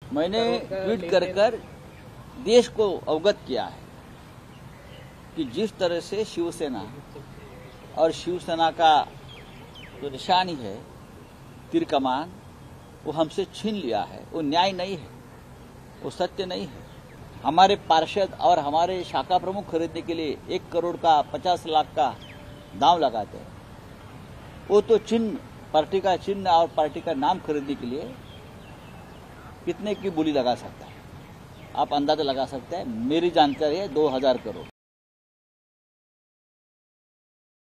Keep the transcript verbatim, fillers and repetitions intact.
मैंने ट्वीट कर कर देश को अवगत किया है कि जिस तरह से शिवसेना और शिवसेना का जो निशानी है तीर कमान, वो हमसे छीन लिया है। वो न्याय नहीं है, वो सत्य नहीं है। हमारे पार्षद और हमारे शाखा प्रमुख खरीदने के लिए एक करोड़ का पचास लाख का दाम लगाते हैं। वो तो चिन्ह, पार्टी का चिन्ह और पार्टी का नाम खरीदने के लिए कितने की बोली लगा सकता है, आप अंदाजा लगा सकते हैं। मेरी जानकारी है दो हजार करोड़।